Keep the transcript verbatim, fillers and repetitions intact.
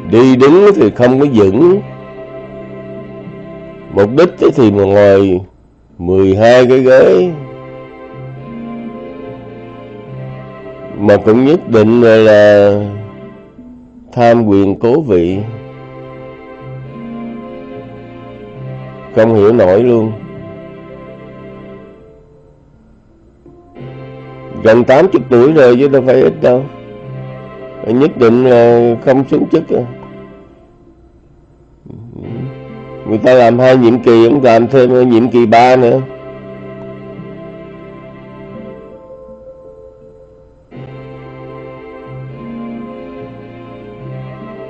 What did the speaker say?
Đi đứng thì không có vững. Mục đích thì mà ngồi mười hai cái ghế, mà cũng nhất định là, là tham quyền cố vị. Không hiểu nổi luôn. Gần tám mươi tuổi rồi chứ đâu phải ít đâu. Nhất định là không xuống chức. Người ta làm hai nhiệm kỳ, cũng làm thêm nhiệm kỳ ba nữa.